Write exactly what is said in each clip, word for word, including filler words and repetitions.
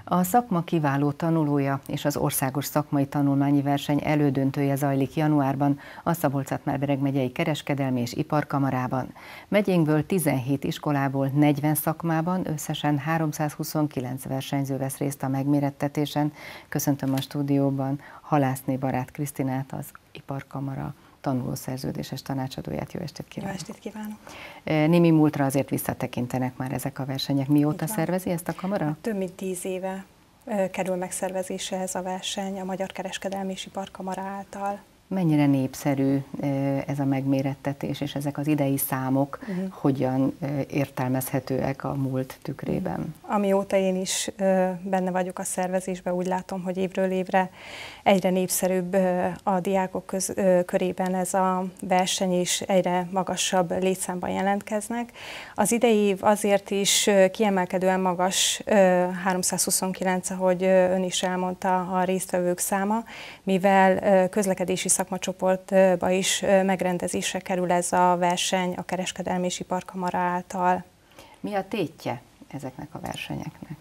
A szakma kiváló tanulója és az országos szakmai tanulmányi verseny elődöntője zajlik januárban a Szabolcs-Szatmár-Bereg megyei kereskedelmi és iparkamarában. Megyénkből tizenhét iskolából negyven szakmában összesen háromszázhuszonkilenc versenyző vesz részt a megmérettetésen. Köszöntöm a stúdióban Halászné Barát Krisztinát, az Iparkamara tanulószerződéses tanácsadóját. Jó estét kívánok! Jó estét kívánok! Némi múltra azért visszatekintenek már ezek a versenyek. Mióta szervezi ezt a kamara? Több mint tíz éve kerül megszervezésre ez a verseny a Magyar Kereskedelmi és Iparkamara által. Mennyire népszerű ez a megmérettetés, és ezek az idei számok uh-huh. hogyan értelmezhetőek a múlt tükrében? Amióta én is benne vagyok a szervezésben, úgy látom, hogy évről évre egyre népszerűbb a diákok köz, körében ez a verseny, és egyre magasabb létszámban jelentkeznek. Az idei év azért is kiemelkedően magas, háromszázhuszonkilenc, ahogy ön is elmondta, a résztvevők száma, mivel közlekedési szakmacsoportba is megrendezésre kerül ez a verseny a Kereskedelmi és Iparkamara által. Mi a tétje ezeknek a versenyeknek?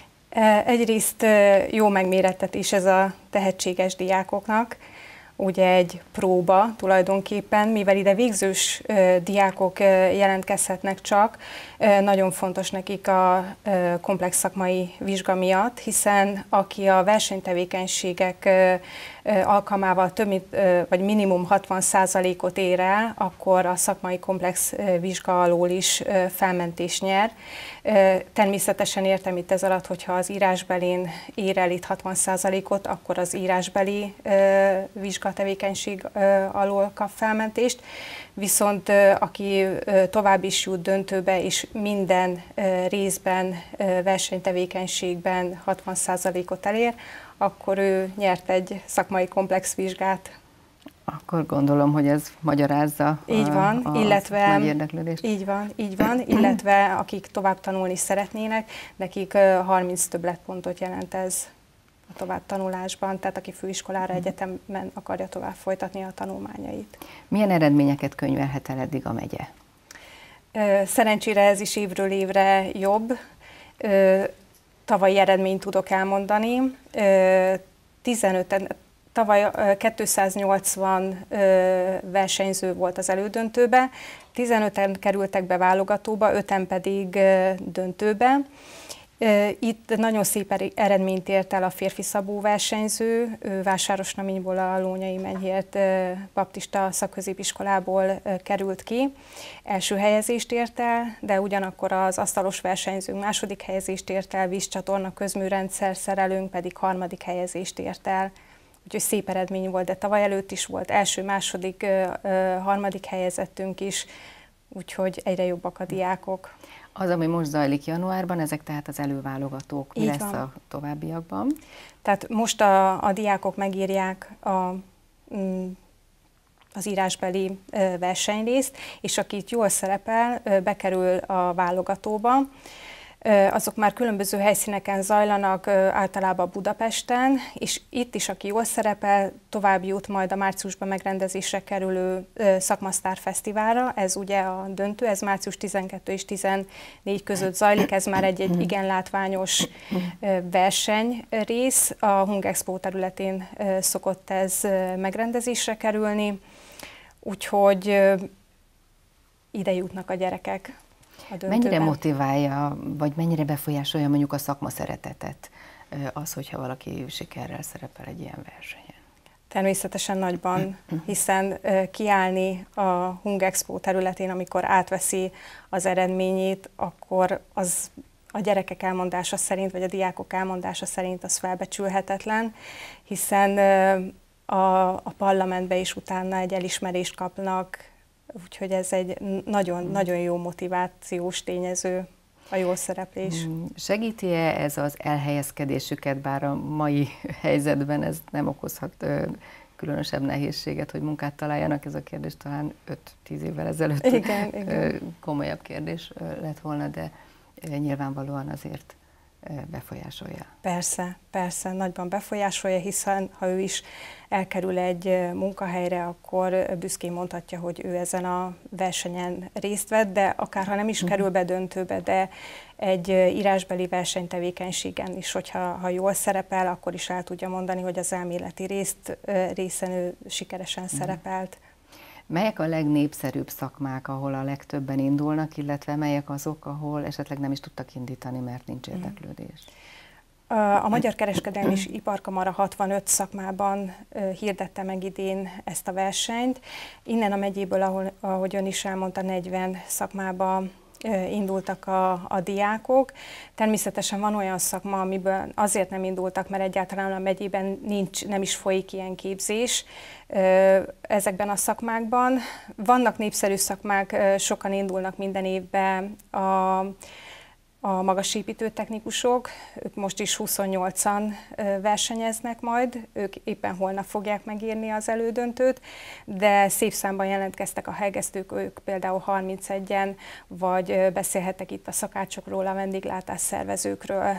Egyrészt jó megmérettetés ez a tehetséges diákoknak, ugye egy próba tulajdonképpen, mivel ide végzős diákok jelentkezhetnek csak, nagyon fontos nekik a komplex szakmai vizsga miatt, hiszen aki a versenytevékenységek alkalmával több mint, vagy minimum hatvan százalékot ér el, akkor a szakmai komplex vizsga alól is felmentést nyer. Természetesen értem itt ez alatt, hogyha az írásbelin ér el itt hatvan százalékot, akkor az írásbeli vizsgatevékenység alól kap felmentést, viszont aki tovább is jut döntőbe, és minden részben, versenytevékenységben hatvan százalékot elér, akkor ő nyert egy szakmai komplex vizsgát. Akkor gondolom, hogy ez magyarázza így van, a, a illetve, nagy érdeklődést. Így van, így van, illetve akik tovább tanulni szeretnének, nekik harminc többletpontot jelent ez a továbbtanulásban, tehát aki főiskolára, egyetemen akarja tovább folytatni a tanulmányait. Milyen eredményeket könyvelhet el eddig a megye? Szerencsére ez is évről évre jobb. Tavalyi eredményt tudok elmondani. tizenöt, tavaly kétszáznyolcvan versenyző volt az elődöntőbe, tizenöten kerültek be válogatóba, öten pedig döntőbe. Itt nagyon szép eredményt ért el a férfi szabó versenyző, ő Vásárosnaményból, a Lónyai Menyhért baptista szakközépiskolából került ki. Első helyezést ért el, de ugyanakkor az asztalos versenyzőnk második helyezést ért el, vízcsatorna közműrendszer szerelőnk pedig harmadik helyezést ért el. Úgyhogy szép eredmény volt, de tavaly előtt is volt első, második, harmadik helyezettünk is, úgyhogy egyre jobbak a diákok. Az, ami most zajlik januárban, ezek tehát az előválogatók. Mi Így lesz van. A továbbiakban? Tehát most a, a diákok megírják a, az írásbeli versenyrészt, és aki itt jól szerepel, bekerül a válogatóba. Azok már különböző helyszíneken zajlanak, általában Budapesten, és itt is, aki jól szerepel, tovább jut majd a márciusban megrendezésre kerülő Szakmasztár Fesztiválra. Ez ugye a döntő, ez március tizenkettő és tizennégy között zajlik, ez már egy, egy igen látványos versenyrész. A Hungexpo területén szokott ez megrendezésre kerülni, úgyhogy ide jutnak a gyerekek. Mennyire motiválja, vagy mennyire befolyásolja mondjuk a szakma szeretetet az, hogyha valaki sikerrel szerepel egy ilyen versenyen? Természetesen nagyban, hiszen kiállni a Hungexpo területén, amikor átveszi az eredményét, akkor az a gyerekek elmondása szerint, vagy a diákok elmondása szerint az felbecsülhetetlen, hiszen a, a parlamentbe is utána egy elismerést kapnak, úgyhogy ez egy nagyon-nagyon jó motivációs tényező, a jó szereplés. Segíti-e ez az elhelyezkedésüket, bár a mai helyzetben ez nem okozhat ö, különösebb nehézséget, hogy munkát találjanak? Ez a kérdés talán öt-tíz évvel ezelőtt igen, ö, igen. komolyabb kérdés lett volna, de ö, nyilvánvalóan azért befolyásolja. Persze, persze, nagyban befolyásolja, hiszen ha ő is elkerül egy munkahelyre, akkor büszkén mondhatja, hogy ő ezen a versenyen részt vett, de akár ha nem is kerül be döntőbe, de egy írásbeli versenytevékenységen is, hogyha ha jól szerepel, akkor is el tudja mondani, hogy az elméleti részt, részen ő sikeresen szerepelt. Melyek a legnépszerűbb szakmák, ahol a legtöbben indulnak, illetve melyek azok, ahol esetleg nem is tudtak indítani, mert nincs érdeklődés? A Magyar Kereskedelmi és Iparkamara hatvanöt szakmában hirdette meg idén ezt a versenyt. Innen a megyéből, ahol, ahogy ön is elmondta, negyven szakmába indultak a, a diákok. Természetesen van olyan szakma, amiből azért nem indultak, mert egyáltalán a megyében nincs, nem is folyik ilyen képzés ezekben a szakmákban. Vannak népszerű szakmák, sokan indulnak minden évben a A magasépítőtechnikusok, ők most is huszonnyolcan versenyeznek majd, ők éppen holnap fogják megírni az elődöntőt, de szép számban jelentkeztek a hegesztők, ők például harmincegyen, vagy beszélhetek itt a szakácsokról, a vendéglátás szervezőkről,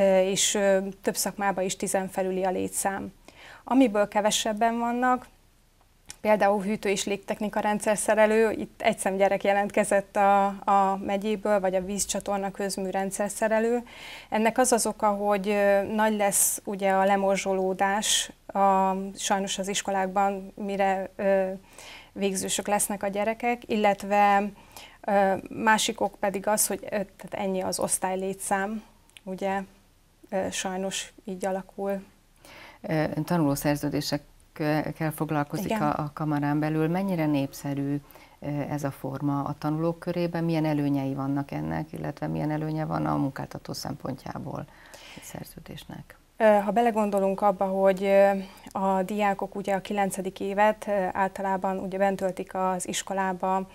és több szakmában is tizen felüli a létszám. Amiből kevesebben vannak, például hűtő- és légtechnika rendszerszerelő, itt egy szem gyerek jelentkezett a, a megyéből, vagy a vízcsatorna közmű rendszerszerelő. Ennek az az oka, hogy nagy lesz ugye a lemorzsolódás, a, sajnos az iskolákban, mire ö, végzősök lesznek a gyerekek, illetve ö, másik ok pedig az, hogy ö, tehát ennyi az osztály létszám, ugye ö, sajnos így alakul. Tanulószerződések kell foglalkozik a, a kamarán belül. Mennyire népszerű ez a forma a tanulók körében? Milyen előnyei vannak ennek, illetve milyen előnye van a munkáltató szempontjából a szerződésnek? Ha belegondolunk abba, hogy a diákok ugye a kilencedik évet általában ugye bent töltik az iskolába,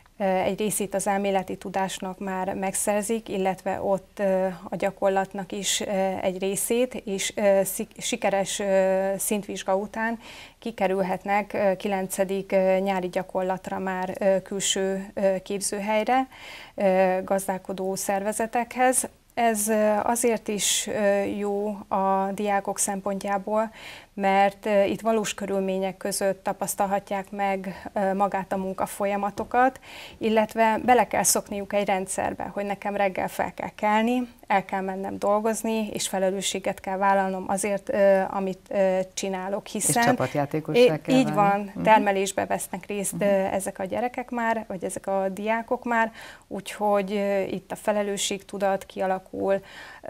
egy részét az elméleti tudásnak már megszerzik, illetve ott a gyakorlatnak is egy részét, és sikeres szintvizsga után kikerülhetnek kilencedik nyári gyakorlatra már külső képzőhelyre, gazdálkodó szervezetekhez. Ez azért is jó a diákok szempontjából, mert itt valós körülmények között tapasztalhatják meg magát a munkafolyamatokat, illetve bele kell szokniuk egy rendszerbe, hogy nekem reggel fel kell kelni, el kell mennem dolgozni, és felelősséget kell vállalnom azért, amit csinálok, hiszen... És csapatjátékosság kell Így van, uh-huh. termelésbe vesznek részt uh-huh. ezek a gyerekek már, vagy ezek a diákok már, úgyhogy itt a felelősségtudat kialakul,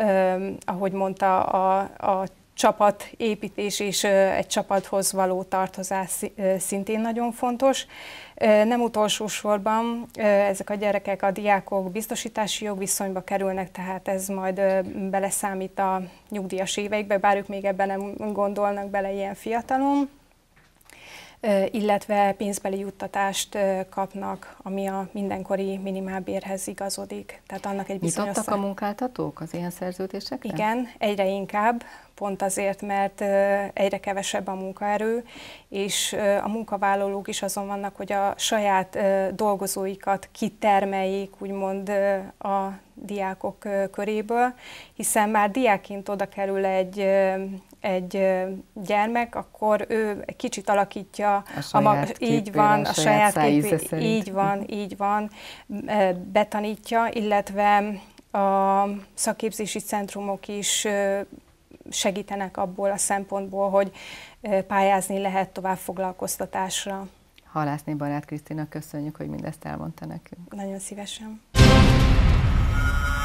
ahogy mondta, a, a csapatépítés és egy csapathoz való tartozás szintén nagyon fontos. Nem utolsó sorban ezek a gyerekek, a diákok biztosítási jogviszonyba kerülnek, tehát ez majd beleszámít a nyugdíjas éveikbe, bár ők még ebben nem gondolnak bele ilyen fiatalon, illetve pénzbeli juttatást kapnak, ami a mindenkori minimálbérhez igazodik. Tehát annak egy bizonyos... Nyitottak a munkáltatók az ilyen szerződésekre? Igen, egyre inkább, pont azért, mert egyre kevesebb a munkaerő, és a munkavállalók is azon vannak, hogy a saját dolgozóikat kitermeljék, úgymond a diákok köréből, hiszen már diákként oda kerül egy, egy gyermek, akkor ő egy kicsit alakítja a saját a, így képére, van, a a saját képé, így van, így van, betanítja, illetve a szakképzési centrumok is segítenek abból a szempontból, hogy pályázni lehet továbbfoglalkoztatásra. Halászné Barát Krisztina, köszönjük, hogy mindezt elmondta nekünk. Nagyon szívesen.